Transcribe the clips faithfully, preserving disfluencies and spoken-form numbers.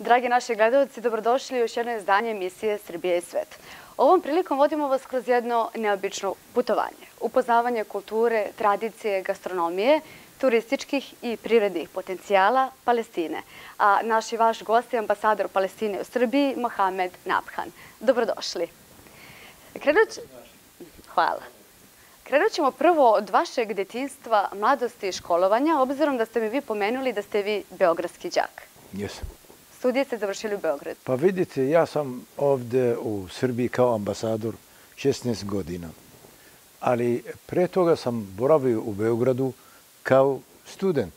Dragi naši gledalci, dobrodošli u još jedno izdanje emisije Srbija i svet. Ovom prilikom vodimo vas kroz jedno neobično putovanje. Upoznavanje kulture, tradicije, gastronomije, turističkih i prirodnih potencijala Palestine. A naš i vaš gost je ambasador Palestine u Srbiji, Mohamed Nabhan. Dobrodošli. Krenut... Hvala. Krenut ćemo prvo od vašeg detinjstva, mladosti i školovanja, obzirom da ste mi vi pomenuli da ste vi beogradski đak. Jesam. Studije ste završili u Beogradu. Pa vidite, ja sam ovdje u Srbiji kao ambasador šesnaest godina. Ali pre toga sam boravio u Beogradu kao student.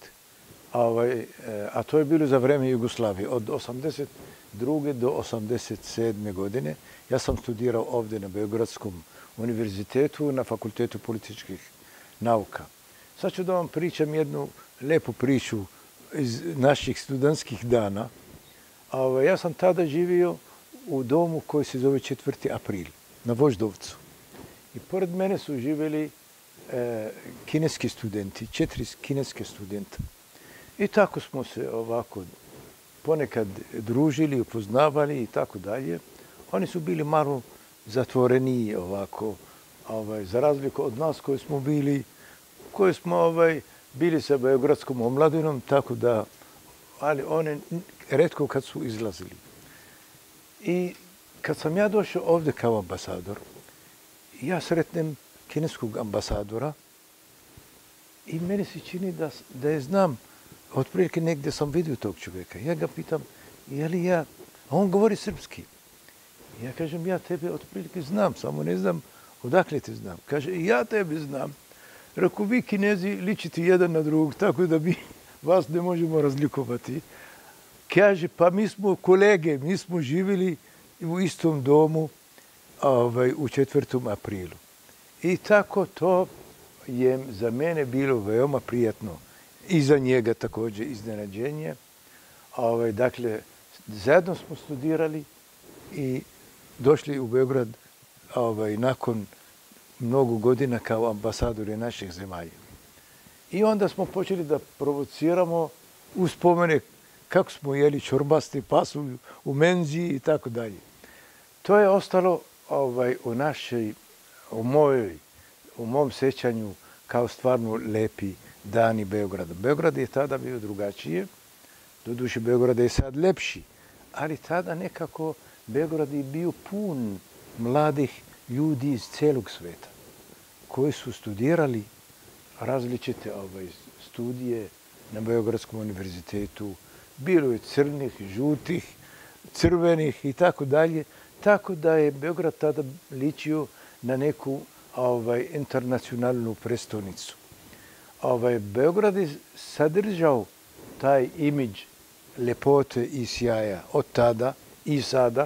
A to je bilo za vreme Jugoslavije. Od osamdeset druge do osamdeset sedme godine ja sam studirao ovdje na Beogradskom univerzitetu na Fakultetu političkih nauka. Sad ću da vam pričam jednu lepu priču iz naših studentskih dana. Ja sam tada živio u domu koji se zove četvrti april na Voždovcu. I pored mene su živjeli kineski studenti, četiri kineske studenta. I tako smo se ovako ponekad družili, upoznavali i tako dalje. Oni su bili malo zatvoreniji ovako, za razliku od nas koji smo bili, koji smo bili sa beogradskom omladinom, tako da, ali one retko kad su izlazili. I kad sam ja došao ovdje kao ambasador, ja sretnem kineskog ambasadora i meni se čini da je znam, otprilike negdje sam vidio tog čovjeka. Ja ga pitam, je li ja, a on govori srpski. Ja kažem, ja tebe otprilike znam, samo ne znam odakle te znam. Kaže, ja tebe znam. Rekao, vi Kinezi ličite jedan na drugog, tako da mi vas ne možemo razlikovati. Kaže, pa mi smo kolege, mi smo živjeli u istom domu u četvrtom aprilu. I tako to je za mene bilo veoma prijatno. I za njega također iznenađenje. Dakle, zajedno smo studirali i došli u Beograd nakon mnogo godina kao ambasadori naših zemalja. I onda smo počeli da provociramo uspomene kako smo jeli čorbasti pasulj u menzi i tako dalje. To je ostalo u našoj, u mojoj, u mom sećanju kao stvarno lepi dani Beograda. Beograd je tada bio drugačije, doduše Beograd je sad lepši, ali tada nekako Beograd je bio pun mladih ljudi iz celog sveta koji su studirali različite studije na Beogradskom univerzitetu. Bilo je crnih, žutih, crvenih i tako dalje. Tako da je Beograd tada ličio na neku internacionalnu prestonicu. Beograd je sadržao taj imidž lepote i sjaja od tada i sada.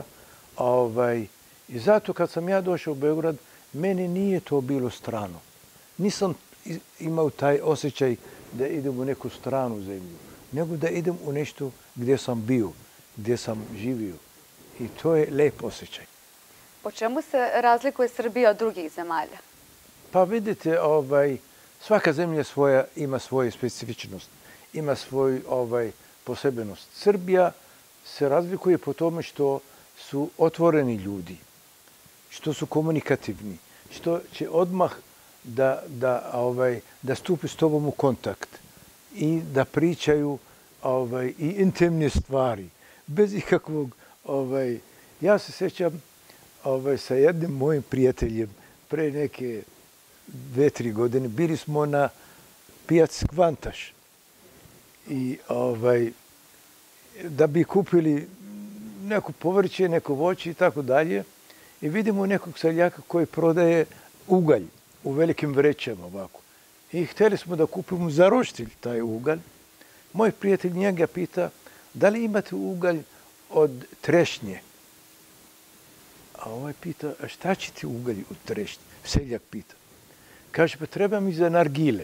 I zato kad sam ja došao u Beograd, meni nije to bilo strano. Nisam imao taj osjećaj da idem u neku stranu zemlju, nego da idem u nešto gdje sam bio, gdje sam živio. I to je lep osjećaj. Po čemu se razlikuje Srbija od drugih zemalja? Pa vidite, svaka zemlja ima svoju specifičnost, ima svoju posebenost. Srbija se razlikuje po tome što su otvoreni ljudi, što su komunikativni, što će odmah da stupi s tobom u kontakt i da pričaju i intimne stvari, bez ikakvog... Ja se sjećam sa jednim mojim prijateljem pre neke dve, tri godine. Bili smo na pijaci Kvantaš i da bi kupili neko povrće, neko voće i tako dalje. I vidimo nekog seljaka koji prodaje ugalj u velikim vrećama ovako. I htjeli smo da kupimo za roštilj taj ugalj. Moj prijatelj njega pita, da li imate ugalj od trešnje? A ovaj pita, a šta će ti ugalj od trešnje? Seljak pita. Kaže, pa treba mi za nargile.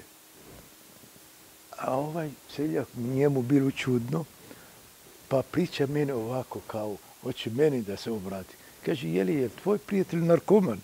A ovaj seljak, njemu bilo čudno, pa priča mene ovako kao, hoće meni da se obrati. Kaže, je li je tvoj prijatelj narkoman?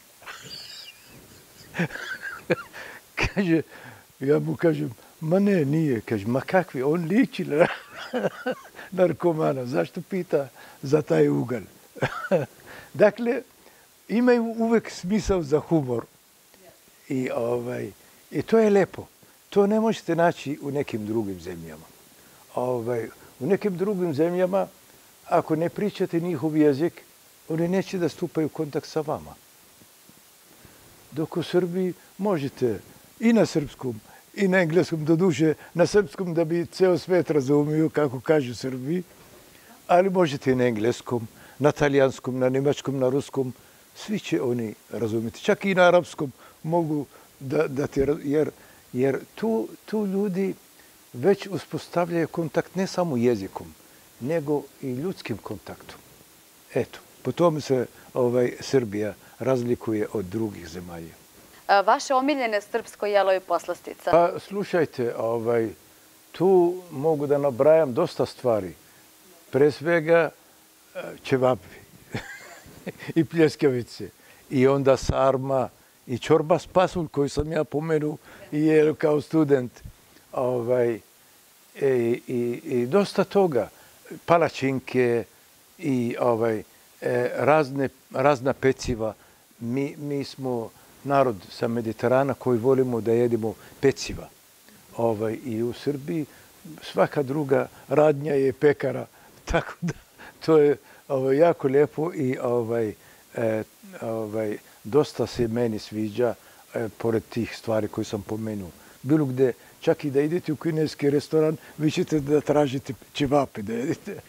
Kaže, ja mu kažem, ma ne, nije. Kaže, ma kakvi, on liči na narkomana. Zašto pita za taj ugalj? Dakle, imaju uvek smisao za humor. I, ovaj, I to je lepo. To ne možete naći u nekim drugim zemljama. Ovaj, u nekim drugim zemljama, ako ne pričate njihov jezik, oni neće da stupaju u kontakt sa vama. Dok u Srbiji možete i na srpskom, i na engleskom, doduše na srpskom da bi ceo svet razumio kako kažu Srbiji, ali možete i na engleskom, na talijanskom, na nemačkom, na ruskom, svi će oni razumjeti. Čak i na arapskom mogu da, da te, jer, jer tu, tu ljudi već uspostavljaju kontakt ne samo jezikom, nego i ljudskim kontaktom. Eto, po tome se ovaj, Srbija razlikuje od drugih zemalja. Vaše omiljene srpsko jelo i poslastica? Pa, slušajte, ovaj, tu mogu da nabrajam dosta stvari. Pre svega ćevapi i pljeskavice. I onda sarma i čorba s pasulj koju sam ja pomenuo i jeo kao student. Ovaj, i, i, I dosta toga. Palačinke i ovaj, razne, razna peciva. Mi, mi smo narod sa Mediterana koji volimo da jedimo peciva. Ovaj, I u Srbiji svaka druga radnja je pekara. Tako da to je ovaj, jako lijepo i ovaj, e, ovaj, dosta se meni sviđa e, pored tih stvari koje sam pomenuo. Bilo gde, čak i da idete u kineski restoran, vi ćete da tražite ćevape da jedete.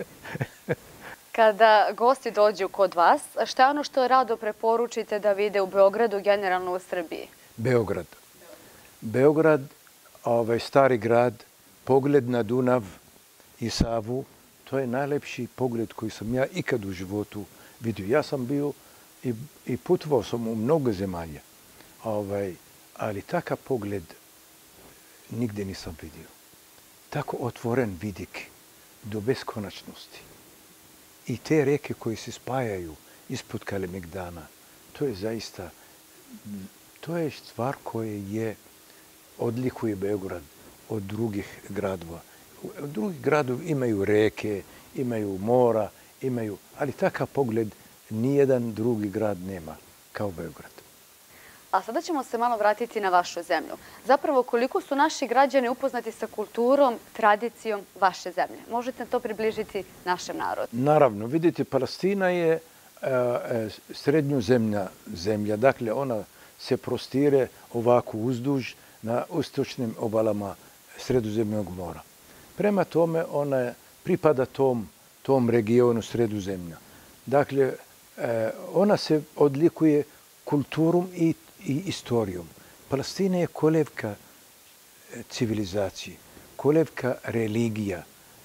Kada gosti dođu kod vas, šta je ono što rado preporučite da vide u Beogradu, generalno u Srbiji? Beograd. Beograd, ovaj, stari grad, pogled na Dunav i Savu, to je najlepši pogled koji sam ja ikad u životu vidio. Ja sam bio i, i putovao sam u mnogo zemalja, ovaj, ali takav pogled nigde nisam vidio. Tako otvoren vidik do beskonačnosti. I te reke koje se spajaju ispod Kalemegdana, to je zaista, to je stvar koja je, odlikuje Beograd od drugih gradova. Drugi gradovi imaju reke, imaju mora, imaju, ali takav pogled nijedan drugi grad nema kao Beograd. A sada ćemo se malo vratiti na vašu zemlju. Zapravo, koliko su naši građani upoznati sa kulturom, tradicijom vaše zemlje? Možete to približiti našem narodu? Naravno, vidite, Palestina je e, srednjozemna zemlja. Dakle, ona se prostire ovako uzduž na istočnim obalama Sredozemnog mora. Prema tome, ona pripada tom, tom regionu Sredozemlja. Dakle, e, ona se odlikuje kulturom i i istorijom. Palestina je kolevka civilizacije, kolevka religija.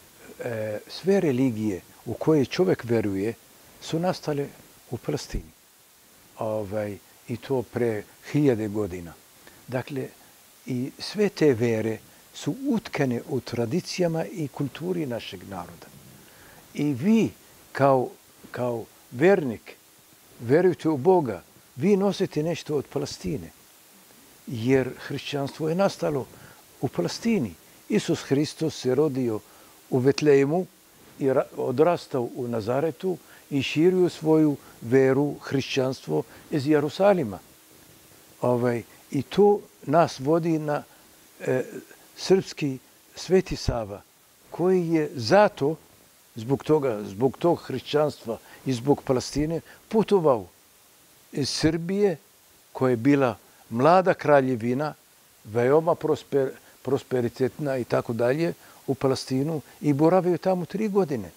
Sve religije u koje čovjek veruje su nastale u Palestini. Ovaj, I to pre hiljade godina. Dakle, i sve te vere su utkane u tradicijama i kulturi našeg naroda. I vi, kao, kao vernik, verujete u Boga, vi nosite nešto od Palestine, jer hrišćanstvo je nastalo u Palestini. Isus Hristos se rodio u Vetlejemu i odrastao u Nazaretu i širio svoju veru, hrišćanstvo iz Jerusalima. Ovaj, I to nas vodi na e, srpski Sveti Sava, koji je zato, zbog toga, zbog tog hrišćanstva i zbog Palestine, putovao iz Srbije, koja je bila mlada kraljevina, veoma prosper, prosperitetna i tako dalje, u Palestinu i boravio tamo tri godine.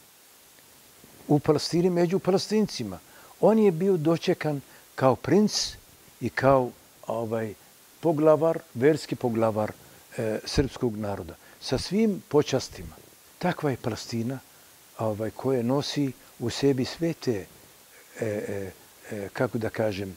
U Palestini među Palestincima. On je bio dočekan kao princ i kao ovaj, poglavar, verski poglavar e, srpskog naroda. Sa svim počastima. Takva je Palestina ovaj, koja nosi u sebi sve te e, e, kako da kažem,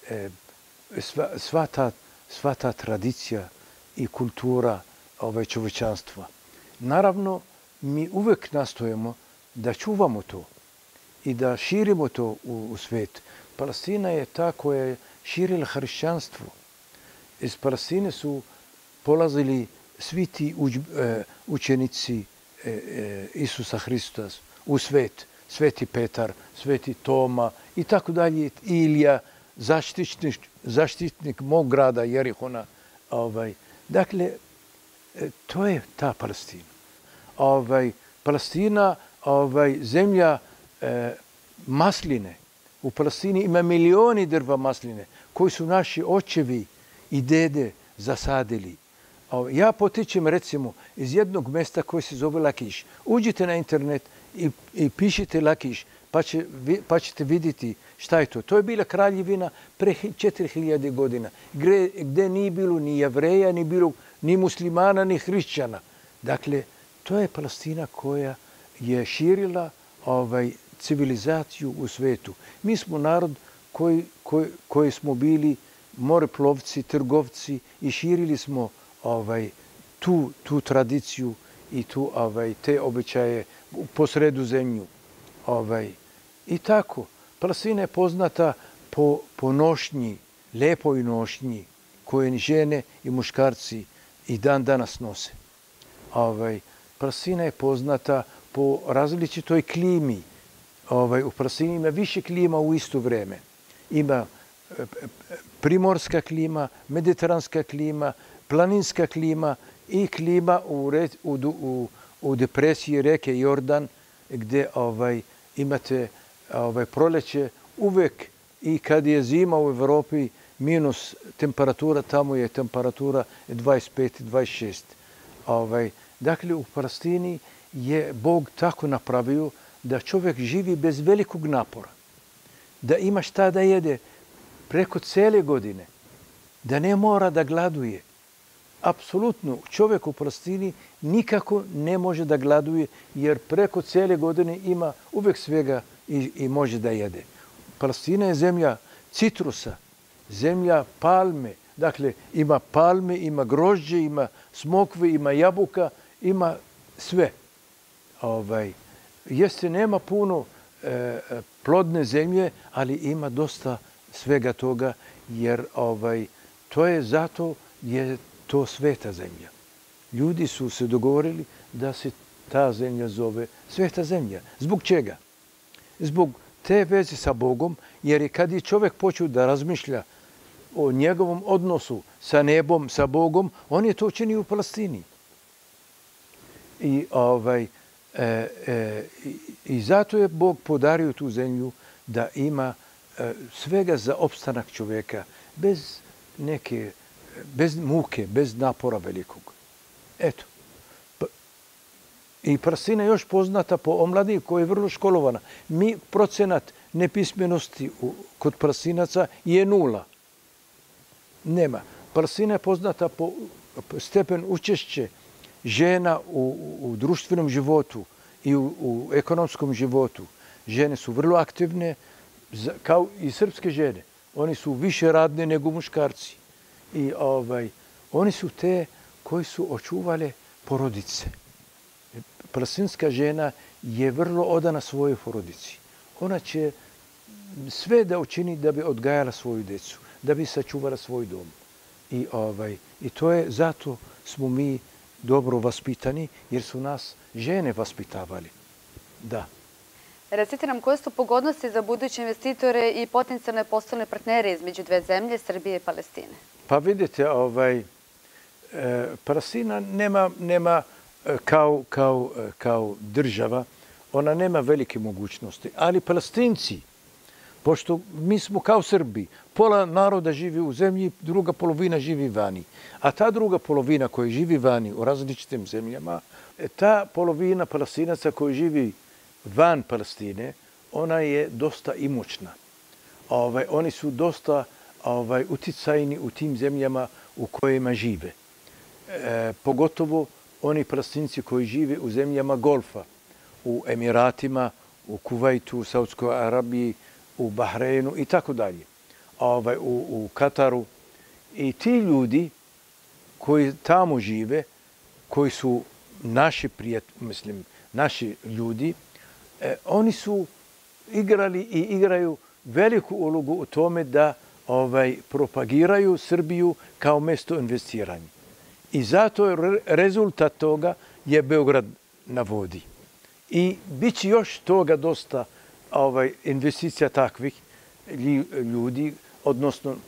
sva, sva, ta, sva ta tradicija i kultura ovaj, čovečanstva. Naravno, mi uvek nastojimo da čuvamo to i da širimo to u, u svet. Palestina je ta koja je širila hrišćanstvo. Iz Palestine su polazili svi ti uč, učenici Isusa Hrista u svet, Sveti Petar, Sveti Toma i tako dalje, Ilija, zaštitnik, zaštitnik mog grada Jerihona. Ovaj, dakle, to je ta Palestina. Ovaj, Palestina, ovaj, zemlja e, masline. U Palestini ima milioni drva masline koji su naši očevi i dede zasadili. Ja potičem recimo iz jednog mesta koji se zove Lakiš. Uđite na internet i, i pišite Lakiš, pa, će, pa ćete vidjeti šta je to. To je bila kraljevina pre četiri hiljade godina, gde, gde nije bilo ni Jevreja, ni bilo ni muslimana, ni hrišćana. Dakle, to je Palestina koja je širila ovaj, civilizaciju u svetu. Mi smo narod koji, koji, koji smo bili moreplovci, trgovci i širili smo ovaj, tu, tu tradiciju i tu, ovaj, te običaje po sredu zemlju. Ovaj. I tako, Palestina je poznata po, po nošnji, lepoj nošnji koje žene i muškarci i dan danas nose. Ovaj, Palestina je poznata po različitoj klimi. Ovaj, u Palestini ima više klima u isto vreme. Ima primorska klima, mediteranska klima, planinska klima i klima u, u, u, u depresiji reke Jordan, gdje ovaj, imate ovaj, proleće uvek i kad je zima u Evropi minus temperatura, tamo je temperatura dvadeset pet dvadeset šest. Ovaj, dakle, u Palestini je Bog tako napravio da čovjek živi bez velikog napora, da ima šta da jede preko cele godine, da ne mora da gladuje. Apsolutno, čovjek u Palestini nikako ne može da gladuje, jer preko cele godine ima uvek svega i, i može da jede. Palestina je zemlja citrusa, zemlja palme. Dakle, ima palme, ima grožđe, ima smokve, ima jabuka, ima sve. Ovaj, jeste, nema puno e, plodne zemlje, ali ima dosta svega toga, jer ovaj, to je zato je to sveta zemlja. Ljudi su se dogovorili da se ta zemlja zove sveta zemlja. Zbog čega? Zbog te veze sa Bogom, jer kad je čovjek počeo da razmišlja o njegovom odnosu sa nebom, sa Bogom, on je to učinio u Palestini. I, ovaj, e, e, i zato je Bog podario tu zemlju da ima e, svega za opstanak čovjeka, bez neke, bez muke, bez napora velikog. Eto. I Palestina je još poznata po omladini koja je vrlo školovana. Mi procenat nepismenosti u, kod Palestinaca je nula. Nema. Palestina je poznata po stepen učešće žena u, u društvenom životu i u, u ekonomskom životu. Žene su vrlo aktivne, kao i srpske žene. Oni su više radne nego muškarci. I ovaj, oni su te koji su očuvale porodice. Palestinska žena je vrlo odana svojoj porodici. Ona će sve da učini da bi odgajala svoju decu, da bi sačuvala svoj dom. I, ovaj, i to je, zato smo mi dobro vaspitani, jer su nas žene vaspitavali. Da. Recite nam, koje su pogodnosti za buduće investitore i potencijalne poslovne partnere između dve zemlje, Srbije i Palestine? Pa vidite, ovaj, e, Palestina nema, nema kao, kao, kao država, ona nema velike mogućnosti, ali Palestinci, pošto mi smo kao Srbi, pola naroda živi u zemlji, druga polovina živi vani. A ta druga polovina koja živi vani u različitim zemljama, ta polovina Palestinaca koja živi van Palestine, ona je dosta imućna. Ovaj, oni su dosta ovaj, uticajni u tim zemljama u kojima žive. E, pogotovo oni Palestinci koji žive u zemljama Golfa, u Emiratima, u Kuvajtu, u Saudskoj Arabiji, u Bahreinu i tako dalje, ovaj, u, u Kataru. I ti ljudi koji tamo žive, koji su naši prijatelji, mislim, naši ljudi, eh, oni su igrali i igraju veliku ulogu u tome da ovaj, propagiraju Srbiju kao mesto investiranja. I zato je rezultat toga je Beograd na vodi. I bit će još toga dosta ovaj, investicija takvih ljudi, odnosno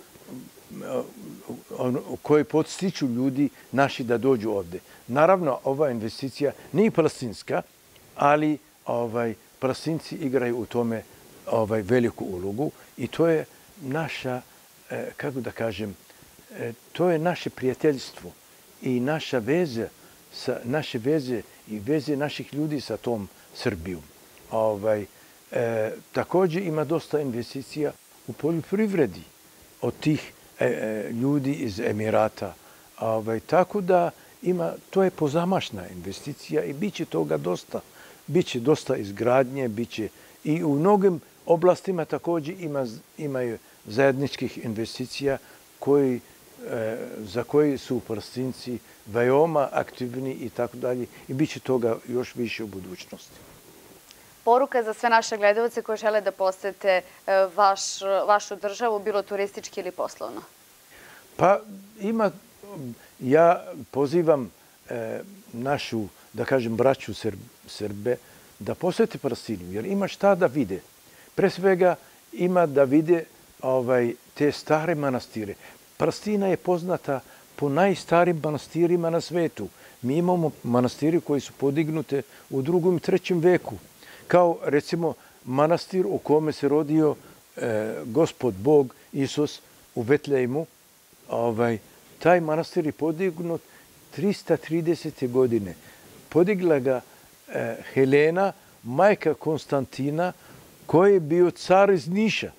koji podstiču ljudi naši da dođu ovde. Naravno, ova investicija nije palestinska, ali ovaj, Palestinci igraju u tome ovaj, veliku ulogu i to je naša, eh, kako da kažem, eh, to je naše prijateljstvo i naša veze, sa, naše veze i veze naših ljudi sa tom Srbijom. Ovaj, eh, također ima dosta investicija u poljoprivredi od tih e, ljudi iz Emirata. Ovaj, tako da ima, to je pozamašna investicija i bit će toga dosta. Biće dosta izgradnje, biće i u mnogim oblastima također ima, imaju zajedničkih investicija koji, e, za koji su Palestinci veoma aktivni i tako dalje i bit će toga još više u budućnosti. Poruka za sve naše gledalce koji žele da posete vaš, vašu državu, bilo turistički ili poslovno? Pa ima, ja pozivam e, našu, da kažem, braću Srbe da posete Palestinu, jer ima šta da vide. Pre svega ima da vide ovaj, te stare manastire. Palestina je poznata po najstarijim manastirima na svetu. Mi imamo manastiri koji su podignute u drugom i trećem veku. Kao recimo manastir u kome se rodio e, Gospod Bog Isus u Betlejmu. Ovaj, taj manastir je podignut trista tridesete godine. Podigla ga e, Helena, majka Konstantina, koji je bio car iz Niša.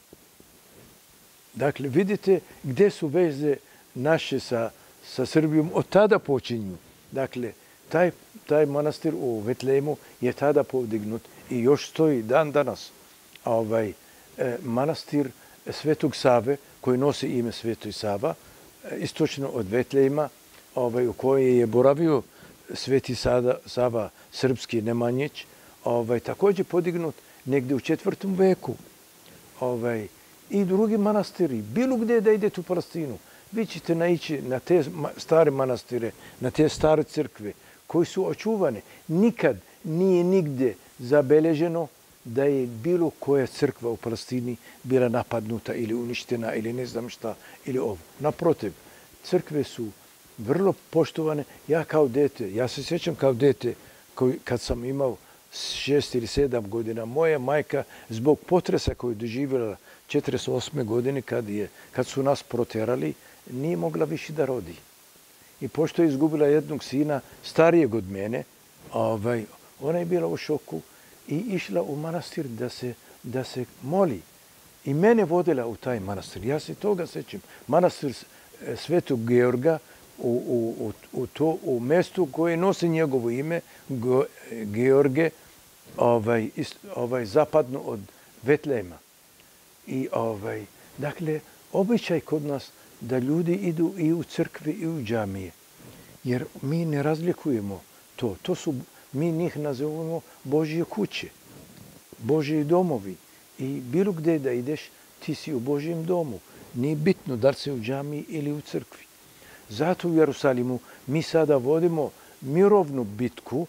Dakle, vidite gdje su veze naše sa, sa Srbijom. Od tada počinju. Dakle, taj, taj manastir u Betlejmu je tada podignut i još stoji dan danas. Ovaj, e, manastir Svetog Save, koji nosi ime Svetoj Sava, istočno od Betlejma, ovaj, u kojoj je boravio Sveti Sada, Sava srpski Nemanjić, ovaj, također podignut negdje u četvrtom veku. Ovaj, I drugi manastiri, bilo gdje da idete u Palestinu, vi ćete naići na te stare manastire, na te stare crkve, koji su očuvane. Nikad nije nigdje zabeleženo da je bilo koja crkva u Palestini bila napadnuta ili uništena ili ne znam šta, ili ovo. Naprotiv, crkve su vrlo poštovane. Ja kao dete, ja se sjećam kao dete, kad sam imao šest ili sedam godina, moja majka zbog potresa koju je doživjela četrdeset osme godine, kad, je, kad su nas proterali, nije mogla više da rodi. I pošto je izgubila jednog sina, starijeg od mene, ovaj, ona je bila u šoku i išla u manastir da se, da se moli. I mene vodila u taj manastir. Ja se toga sećam. Manastir Svetog Georga u, u, u, to, u mestu koje nosi njegovo ime, George, ovaj, ovaj, zapadno od Betlejma. I ovaj, dakle, običaj kod nas da ljudi idu i u crkve i u džamije. Jer mi ne razlikujemo to. To su, mi njih nazivamo Božje kuće, Božji domovi. I bilo gdje da ideš, ti si u Božjem domu. Nije bitno da li si u džamiji ili u crkvi. Zato u Jerusalimu mi sada vodimo mirovnu bitku,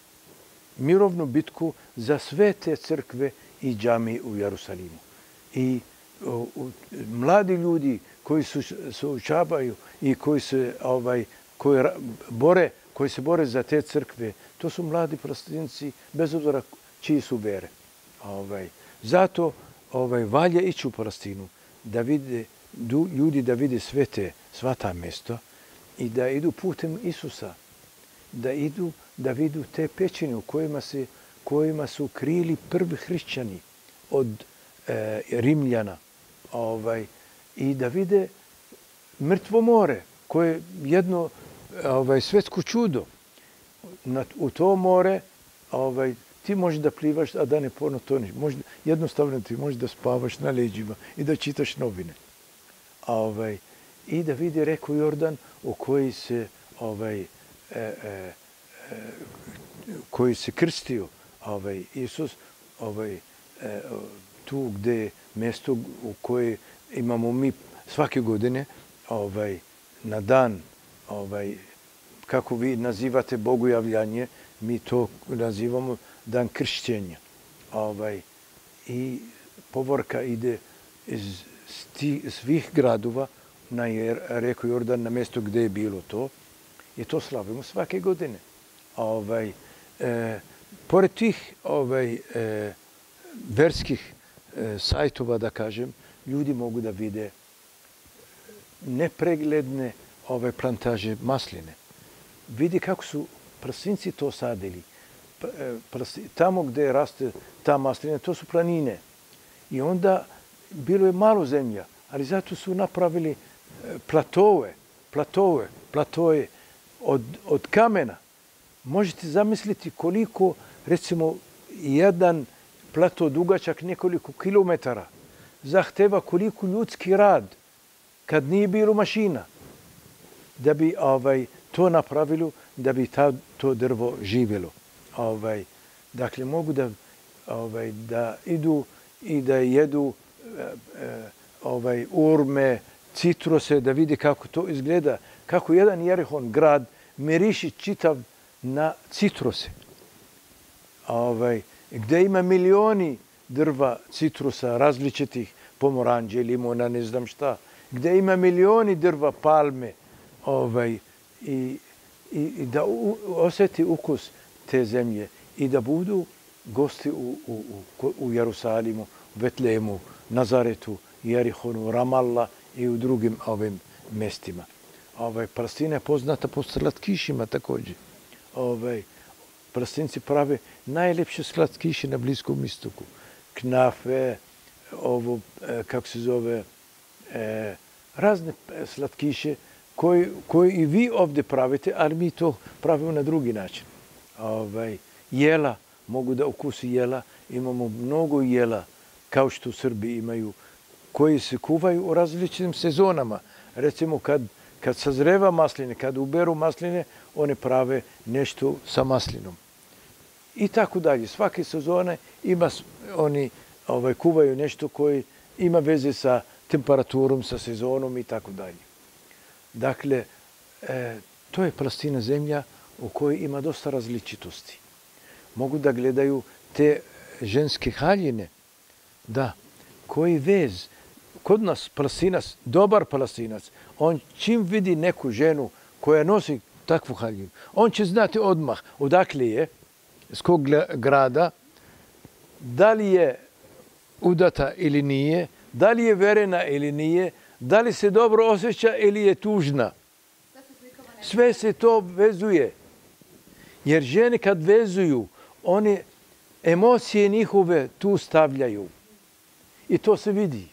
mirovnu bitku za sve te crkve i džamije u Jerusalimu. I o, o, mladi ljudi koji su suočavaju i koji se ovaj koji bore, koji se bore za te crkve, to su mladi Palestinci bez obzira čiji su vere. Ovaj zato ovaj valja ići u Palestinu da vide ljudi da vide sve te sva ta mjesta i da idu putem Isusa, da idu da vidu te pećine u kojima se kojima su krili prvi hrišćani od e, Rimljana, ovaj i da vide mrtvo more koje je jedno ovaj svetsko čudo. Na, u to more ovaj ti možeš da plivaš, a da ne ponotoniš. Možda, jednostavno ti možeš da spavaš na leđima i da čitaš novine. Ovaj, I da vidi reku Jordan u kojoj se, ovaj, e, e, e, koji se krstio ovaj, Isus, ovaj, e, tu gdje je mjesto u koje imamo mi svake godine ovaj, na dan, ovaj, kako vi nazivate bogojavljanje, mi to nazivamo dan kršćenja. Ovaj, I povorka ide iz svih gradova na reku Jordan, na mjesto gdje je bilo to. I to slavimo svake godine. Ovaj, e, pored tih ovaj, e, verskih e, sajtova, da kažem, ljudi mogu da vide nepregledne ove plantaže masline. Vidi kako su prastinci to sadili. Tamo gdje raste ta maslina, to su planine. I onda bilo je malo zemlja, ali zato su napravili platove, platove, platoje od, od kamena. Možete zamisliti koliko, recimo, jedan plato dugačak nekoliko kilometara zahteva koliko ljudski rad kad nije bilo mašina da bi ovaj, to napravilo, da bi ta, to drvo živjelo. Ovaj, dakle, mogu da, ovaj, da idu i da jedu e, ovaj, urme, citruse, da vidi kako to izgleda, kako jedan Jerihon grad miriši čitav na citruse. Ovaj, gdje ima milioni drva citrusa, različitih pomoranđe, limona, ne znam šta, gdje ima milioni drva palme, ovaj, i, i, i da u, osjeti ukus te zemlje i da budu gosti u, u, u, u Jerusalimu, Betlehemu, Nazaretu, Jerihonu, Ramalla i u drugim ovim mestima. Ovaj, Palestina je poznata po slatkišima također. Ovaj, Palestinci prave najlepše slatkiše na Bliskom istoku. Knafe, ovo, kako se zove, e, razne slatkiše koji, koji i vi ovdje pravite, ali mi to pravimo na drugi način. Ovaj, jela, mogu da ukusi jela. Imamo mnogo jela, kao što u Srbiji imaju, koji se kuvaju u različitim sezonama. Recimo, kad, kad sazreva masline, kad uberu masline, one prave nešto sa maslinom. I tako dalje. Svake sezone ima, oni ovaj, kuvaju nešto koji ima veze sa temperaturom, sa sezonom i tako dalje. Dakle, e, to je Palestina zemlja u kojoj ima dosta različitosti. Mogu da gledaju te ženske haljine, da, koji vez. Kod nas Palestinac, dobar Palestinac, on čim vidi neku ženu koja nosi takvu haljinu, on će znati odmah odakle je, iz kog grada, da li je udata ili nije, da li je verena ili nije, da li se dobro osjeća ili je tužna. Sve se to vezuje. Jer žene kad vezuju, one emocije njihove tu stavljaju. I to se vidi.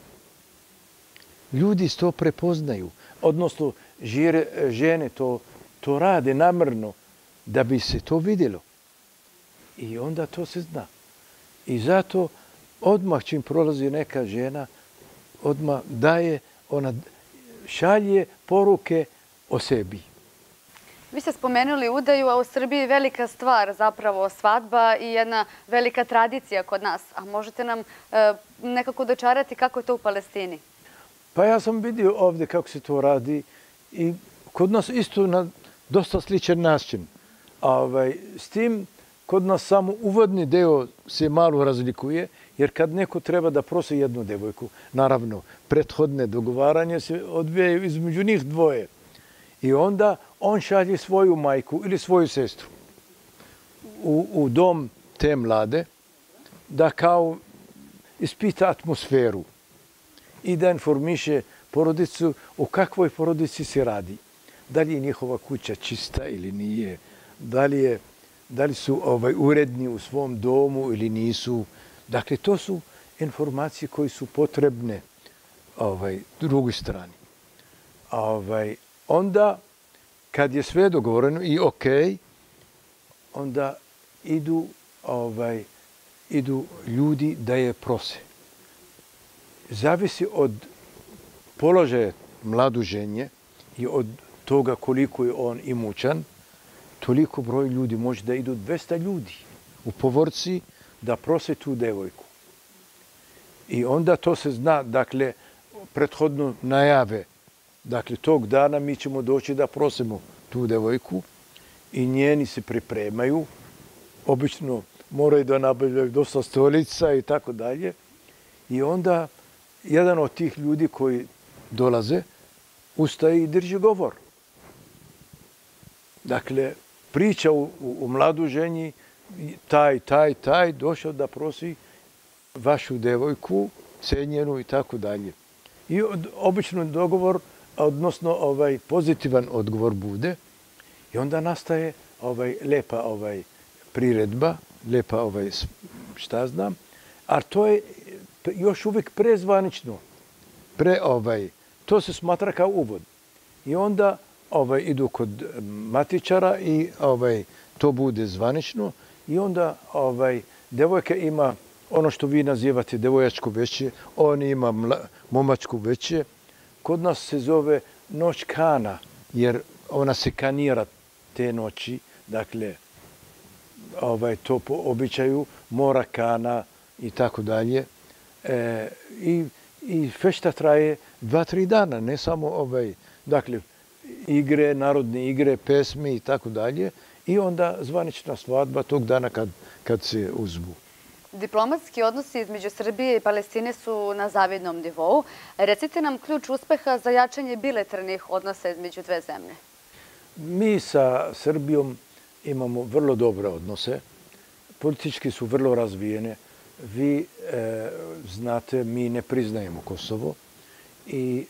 Ljudi to prepoznaju. Odnosno, žene to, to rade namjerno da bi se to vidjelo. I onda to se zna. I zato odmah čim prolazi neka žena, odmah daje, ona šalje poruke o sebi. Vi ste spomenuli udaju, a u Srbiji velika stvar zapravo svadba i jedna velika tradicija kod nas. A možete nam e, nekako dočarati kako je to u Palestini? Pa ja sam vidio ovdje kako se to radi i kod nas isto na dosta sličan način. Ovaj, s tim, kod nas samo uvodni deo se malo razlikuje, jer kad neko treba da prosi jednu devojku, naravno, prethodne dogovaranje se odvijaju između njih dvoje. I onda on šalje svoju majku ili svoju sestru u, u dom te mlade da kao ispita atmosferu i da informiše porodicu o kakvoj porodici se radi. Da li je njihova kuća čista ili nije, da li, je, da li su ovaj, uredni u svom domu ili nisu. Dakle, to su informacije koje su potrebne ovaj, drugoj strani. Ovaj, onda, kad je sve dogovoreno i ok, onda idu, ovaj, idu ljudi da je prose. Zavisi od položaja mladuženje i od toga koliko je on imućan, toliko broj ljudi može da idu dvesta ljudi u povorci da prose tu devojku. I onda to se zna, dakle, prethodno najave. Dakle, tog dana mi ćemo doći da prosimo tu devojku i njeni se pripremaju. Obično moraju da nabavljaju dosta stolica i tako dalje. I onda jedan od tih ljudi koji dolaze ustaje i drži govor. Dakle, priča u, u, u mladu ženji, taj, taj, taj, došao da prosi vašu devojku, cenjenu i tako dalje. I obično dogovor, odnosno ovaj pozitivan odgovor bude i onda nastaje ovaj lepa ovaj priredba, lepa ovaj šta znam, a to je još uvijek prezvanično. Pre ovaj to se smatra kao uvod. I onda ovaj idu kod matičara i ovaj to bude zvanično i onda ovaj devojka ima ono što vi nazivate devojačko veće, on ima momačko veće. Kod nas se zove noć kana, jer ona se kanira te noći, dakle, ovaj, to po običaju mora kana i tako dalje. E, i, I fešta traje dva, tri dana, ne samo ovaj, dakle, igre, narodne igre, pesme i tako dalje. I onda zvanična svadba tog dana kad, kad se uzbu. Diplomatski odnosi između Srbije i Palestine su na zavidnom nivou. Recite nam ključ uspeha za jačanje bilateralnih odnosa između dve zemlje. Mi sa Srbijom imamo vrlo dobre odnose. Politički su vrlo razvijene. Vi e, znate, mi ne priznajemo Kosovo. I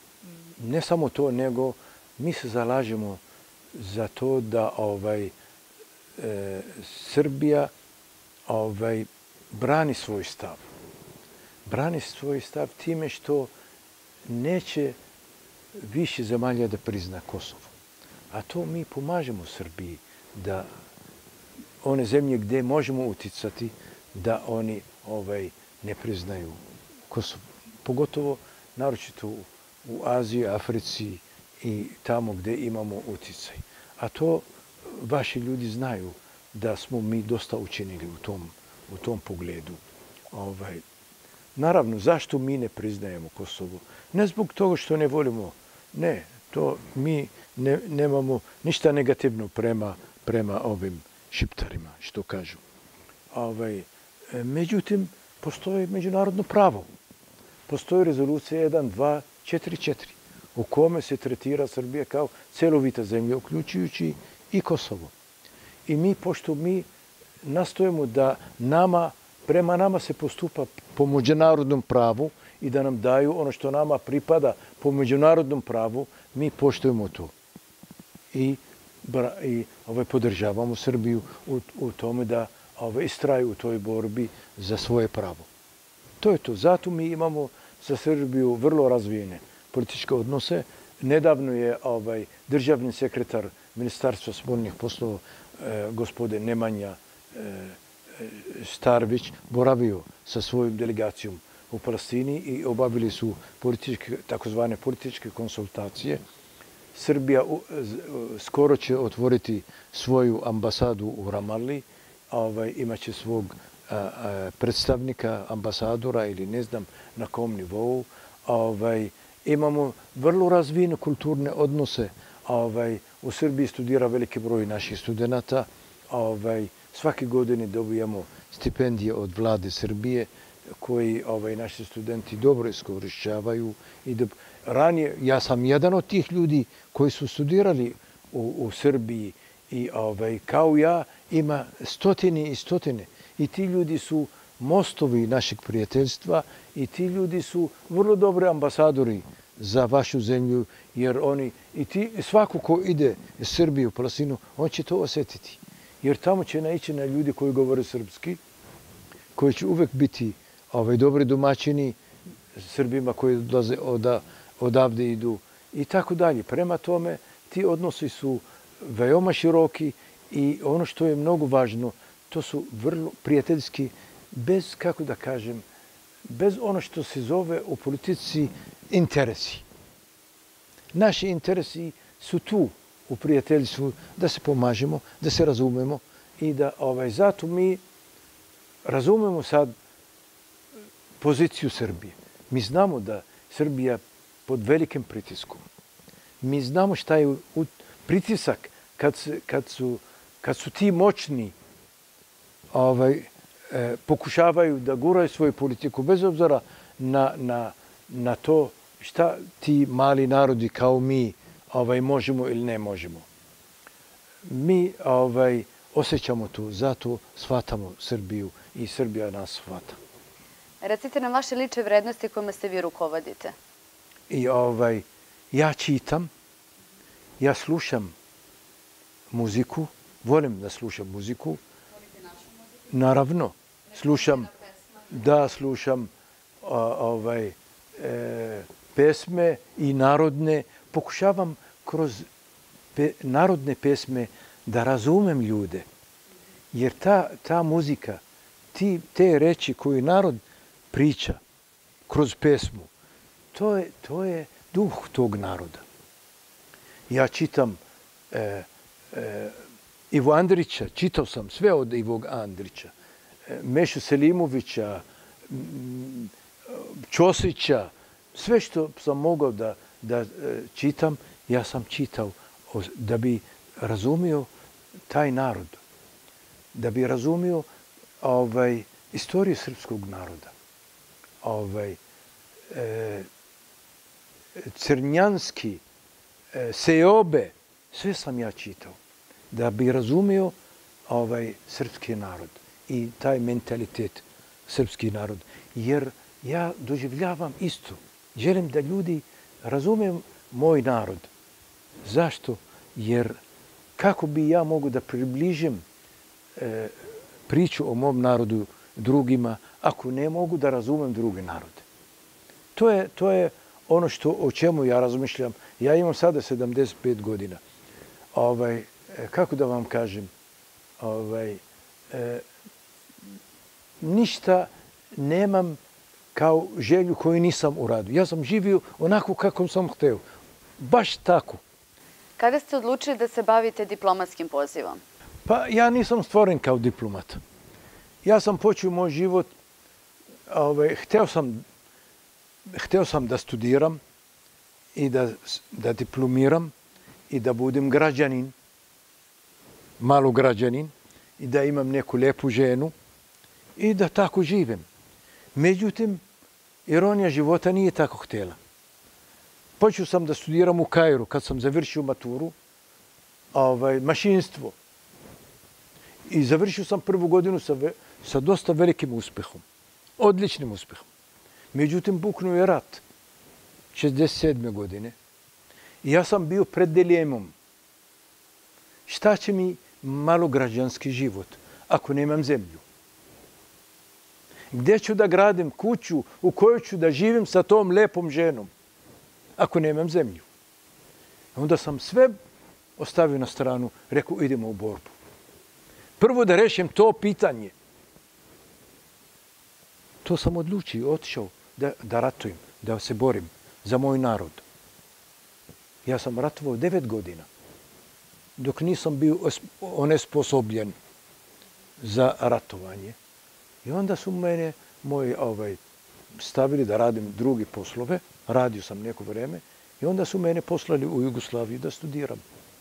ne samo to, nego mi se zalažemo za to da ovaj, e, Srbija ovaj, brani svoj stav. Brani svoj stav time što neće više zemalja da prizna Kosovo. A to mi pomažemo Srbiji da one zemlje gdje možemo uticati da oni ovaj, ne priznaju Kosovo. Pogotovo naročito u Aziji, Africi i tamo gdje imamo uticaj. A to vaši ljudi znaju da smo mi dosta učinili u tom, u tom pogledu. Ovaj, naravno, zašto mi ne priznajemo Kosovo? Ne zbog toga što ne volimo. Ne, to mi ne, nemamo ništa negativno prema, prema ovim šiptarima, što kažu. Ovaj, međutim, postoji međunarodno pravo. Postoji rezolucija jedan dva četiri četiri u kome se tretira Srbija kao celovita zemlja, uključujući i Kosovo. I mi, pošto mi nastojimo da nama, prema nama se postupa po međunarodnom pravu i da nam daju ono što nama pripada po međunarodnom pravu, mi poštujemo to. I, i ovaj, podržavamo Srbiju u, u tome da ovaj, istraju u toj borbi za svoje pravo. To je to. Zato mi imamo sa Srbiju vrlo razvijene političke odnose. Nedavno je ovaj, državni sekretar Ministarstva spoljnih poslova eh, gospodin Nemanja eh, Starović boravio sa svojom delegacijom u Palestini i obavili su političke, takozvane političke konsultacije. Srbija skoro će otvoriti svoju ambasadu u Ramalli, ovaj, imaće svog a, a, predstavnika, ambasadora ili ne znam na kom nivou. Ovaj, imamo vrlo razvijene kulturne odnose. Ovaj, u Srbiji studira veliki broj naših studenata. Ovaj, svake godine dobijamo stipendije od vlade Srbije koji ovaj, naši studenti dobro iskorišćavaju. I da, ranije, ja sam jedan od tih ljudi koji su studirali u, u Srbiji i ovaj, kao ja ima stotine i stotine. I ti ljudi su mostovi našeg prijateljstva i ti ljudi su vrlo dobri ambasadori za vašu zemlju, jer oni, i ti, svako ko ide iz Srbije u Palestinu, on će to osjetiti. Jer tamo će naići na ljudi koji govore srpski, koji će uvek biti ovaj, dobri domaćini Srbima koji odlaze oda, odavde idu i tako dalje. Prema tome, ti odnosi su veoma široki i ono što je mnogo važno, to su vrlo prijateljski, bez, kako da kažem, bez ono što se zove u politici interesi. Naši interesi su tu u prijateljstvu da se pomažemo, da se razumemo i da ovaj, zato mi razumemo sad poziciju Srbije. Mi znamo da Srbija pod velikim pritiskom. Mi znamo šta je pritisak kad, se, kad, su, kad su ti moćni ovaj, e, pokušavaju da guraju svoju politiku, bez obzira na, na, na to šta ti mali narodi kao mi ovaj, možemo ili ne možemo. Mi ovaj, osjećamo to, zato shvatamo Srbiju i Srbija nas shvata. Recite nam vaše lične vrednosti kojima se vi rukovodite. I ovaj, ja čitam, ja slušam muziku, volim da slušam muziku. Volite našu muziku? Naravno, slušam, da slušam a, ovaj, e, pesme i narodne. Pokušavam kroz pe, narodne pesme da razumem ljude. Jer ta, ta muzika, ti, te reči koje narod priča kroz pesmu, to je, to je duh tog naroda. Ja čitam e, e, Ivo Andrića, čitao sam sve od Ivog Andrića, e, Mešu Selimovića, m, Ćosića, sve što sam mogao da, da e, čitam, ja sam čitao da bi razumio taj narod, da bi razumio ovaj, istoriju srpskog naroda. Ovaj, e, Crnjanski, e, Seobe, sve sam ja čitao, da bi razumio ovaj, srpski narod i taj mentalitet srpski narod. Jer ja doživljavam isto. Želim da ljudi razumiju moj narod. Zašto? Jer kako bi ja mogu da približim e, priču o mom narodu drugima ako ne mogu da razumem druge narode? To je, to je ono što, o čemu ja razmišljam. Ja imam sada sedamdeset pet godina. Ovaj, kako da vam kažem, ovaj, e, ništa nemam kao želju koju nisam uradio. Ja sam živio onako kako sam hteo. Baš tako. Kada ste odlučili da se bavite diplomatskim pozivom? Pa ja nisam stvoren kao diplomat. Ja sam počeo moj život, ovaj, hteo sam, hteo sam da studiram i da, da diplomiram i da budem građanin, malo građanin, i da imam neku lepu ženu i da tako živim. Međutim, ironija života nije tako htjela. Počeo sam da studiram u Kairu kad sam završio maturu, ovaj, mašinstvo. I završio sam prvu godinu sa, sa dosta velikim uspehom, odličnim uspehom. Međutim, buknuo je rat šezdeset sedme godine i ja sam bio pred dilemom. Šta će mi malograđanski život ako nemam zemlju? Gdje ću da gradim kuću u kojoj ću da živim sa tom lepom ženom ako nemam zemlju? Onda sam sve ostavio na stranu, rekao idemo u borbu. Prvo da rešim to pitanje. To sam odlučio, otišao da, da ratujem, da se borim za moj narod. Ja sam ratovao devet godina, dok nisam bio onesposobljen za ratovanje. I onda su mene moji ovaj, stavili da radim drugi poslove, radio sam neko vreme, i onda su mene poslali u Jugoslaviju da studiram.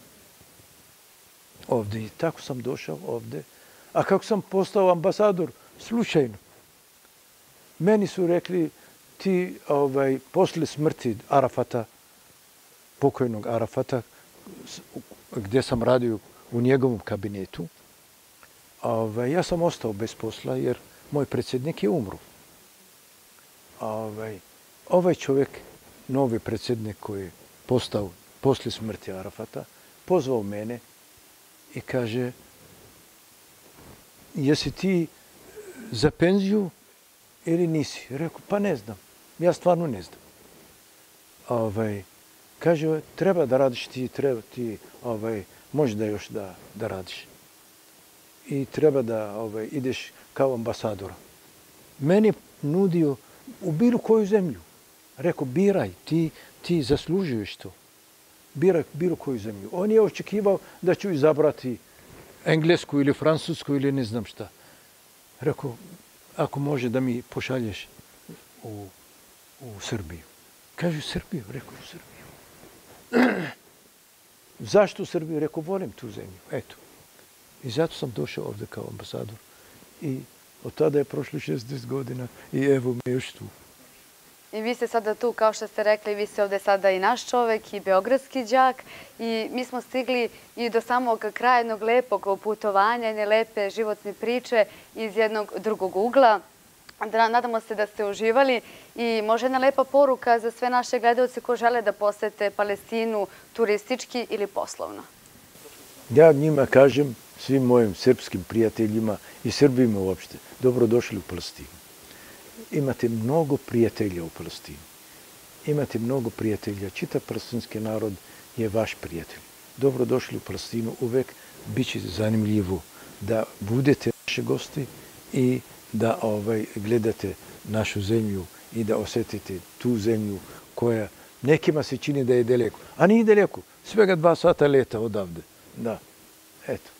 Ovdje, i tako sam došao ovdje. A kako sam postao ambasador? Slučajno. Meni su rekli, ti ovaj, posle smrti Arafata, pokojnog Arafata, gdje sam radio u njegovom kabinetu, ovaj, ja sam ostao bez posla jer moj predsjednik je umro. Ovaj, ovaj čovjek, novi predsjednik koji je postao posle smrti Arafata, pozvao mene i kaže, jesi ti za penziju ili nisi? Rekao, pa ne znam. Ja stvarno ne znam. Ovaj, kaže, treba da radiš ti, treba ti, ovaj, možda još da, da radiš. I treba da ovaj, ideš kao ambasadora. Meni nudio u bilo koju zemlju. Rekao, biraj, ti, ti zaslužuješ to. Biraj bilo koju zemlju. On je očekivao da ću izabrati englesku ili francusku ili ne znam šta. Rekao, ako može da mi pošalješ u, u Srbiju. Kaže, u Srbiju? Rekao, u Srbiju. zašto Srbiju? Rekao, volim tu zemlju. Eto. I zato sam došao ovdje kao ambasador. I od tada je prošlo šezdeset godina i evo me još tu. I vi ste sada tu, kao što ste rekli, vi ste ovdje sada i naš čovek i beogradski đak i mi smo stigli i do samog kraja jednog lepog putovanja, jedne lepe životne priče iz jednog drugog ugla. Nadamo se da ste uživali i može jedna lepa poruka za sve naše gledalce koji žele da posete Palestinu turistički ili poslovno. Ja njima kažem, svim mojim srpskim prijateljima i Srbima uopšte, dobrodošli u Palestinu. Imate mnogo prijatelja u Palestini. Imate mnogo prijatelja. Čitav palestinski narod je vaš prijatelj. Dobrodošli u Palestinu. Uvek bit će zanimljivo da budete naši gosti i da gledate našu zemlju i da osjetite tu zemlju koja nekima se čini da je daleko. A nije daleko. Svega dva sata leta odavde. Da. Eto.